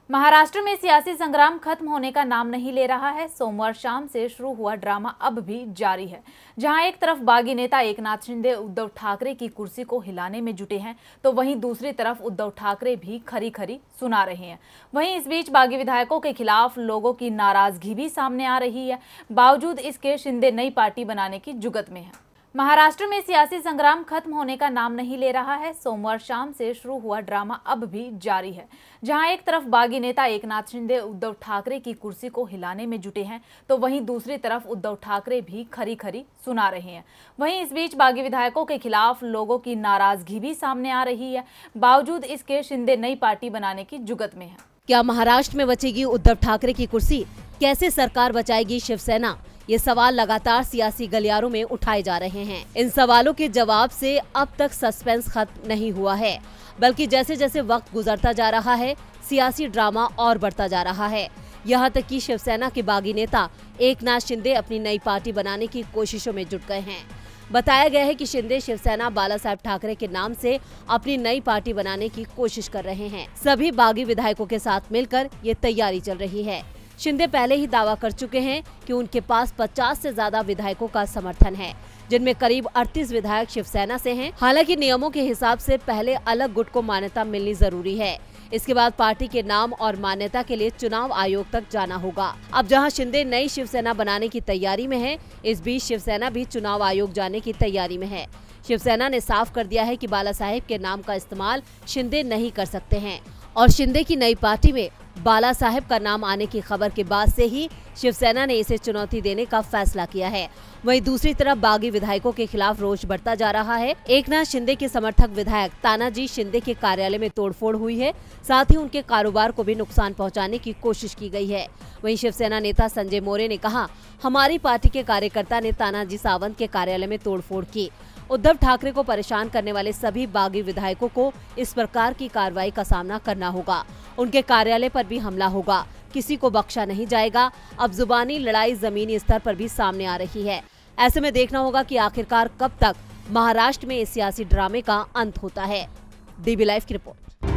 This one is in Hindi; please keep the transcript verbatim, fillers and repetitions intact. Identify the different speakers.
Speaker 1: महाराष्ट्र में सियासी संग्राम खत्म होने का नाम नहीं ले रहा है। सोमवार शाम से शुरू हुआ ड्रामा अब भी जारी है। जहां एक तरफ बागी नेता एकनाथ शिंदे उद्धव ठाकरे की कुर्सी को हिलाने में जुटे हैं, तो वहीं दूसरी तरफ उद्धव ठाकरे भी खरी खरी सुना रहे हैं। वहीं इस बीच बागी विधायकों के खिलाफ लोगों की नाराजगी भी सामने आ रही है। बावजूद इसके शिंदे नई पार्टी बनाने की जुगत में है। महाराष्ट्र में सियासी संग्राम खत्म होने का नाम नहीं ले रहा है। सोमवार शाम से शुरू हुआ ड्रामा अब भी जारी है। जहां एक तरफ बागी नेता एकनाथ शिंदे उद्धव ठाकरे की कुर्सी को हिलाने में जुटे हैं, तो वहीं दूसरी तरफ उद्धव ठाकरे भी खरी खरी सुना रहे हैं। वहीं इस बीच बागी विधायकों के खिलाफ लोगों की नाराजगी भी सामने आ रही है। बावजूद इसके शिंदे नई पार्टी बनाने की जुगत में है।
Speaker 2: क्या महाराष्ट्र में बचेगी उद्धव ठाकरे की कुर्सी? कैसे सरकार बचाएगी शिवसेना? ये सवाल लगातार सियासी गलियारों में उठाए जा रहे हैं। इन सवालों के जवाब से अब तक सस्पेंस खत्म नहीं हुआ है, बल्कि जैसे जैसे वक्त गुजरता जा रहा है, सियासी ड्रामा और बढ़ता जा रहा है। यहाँ तक कि शिवसेना के बागी नेता एकनाथ शिंदे अपनी नई पार्टी बनाने की कोशिशों में जुट गए हैं। बताया गया है कि शिंदे शिवसेना बाला साहेब ठाकरे के नाम से अपनी नई पार्टी बनाने की कोशिश कर रहे हैं। सभी बागी विधायकों के साथ मिलकर ये तैयारी चल रही है। शिंदे पहले ही दावा कर चुके हैं कि उनके पास पचास से ज्यादा विधायकों का समर्थन है, जिनमें करीब अड़तीस विधायक शिवसेना से हैं। हालांकि नियमों के हिसाब से पहले अलग गुट को मान्यता मिलनी जरूरी है। इसके बाद पार्टी के नाम और मान्यता के लिए चुनाव आयोग तक जाना होगा। अब जहां शिंदे नई शिवसेना बनाने की तैयारी में है, इस बीच शिवसेना भी चुनाव आयोग जाने की तैयारी में है। शिवसेना ने साफ कर दिया है कि बाला साहेब के नाम का इस्तेमाल शिंदे नहीं कर सकते हैं और शिंदे की नई पार्टी में बाला साहेब का नाम आने की खबर के बाद से ही शिवसेना ने इसे चुनौती देने का फैसला किया है। वहीं दूसरी तरफ बागी विधायकों के खिलाफ रोष बढ़ता जा रहा है। एकनाथ शिंदे के समर्थक विधायक तानाजी शिंदे के कार्यालय में तोड़फोड़ हुई है, साथ ही उनके कारोबार को भी नुकसान पहुंचाने की कोशिश की गई है। वहीं शिवसेना नेता संजय मोरे ने कहा, हमारी पार्टी के कार्यकर्ता ने तानाजी सावंत के कार्यालय में तोड़फोड़ की। उद्धव ठाकरे को परेशान करने वाले सभी बागी विधायकों को इस प्रकार की कार्रवाई का सामना करना होगा। उनके कार्यालय पर भी हमला होगा, किसी को बख्शा नहीं जाएगा। अब जुबानी लड़ाई जमीनी स्तर पर भी सामने आ रही है। ऐसे में देखना होगा कि आखिरकार कब तक महाराष्ट्र में इस सियासी ड्रामे का अंत होता है। डीबी लाइव की रिपोर्ट।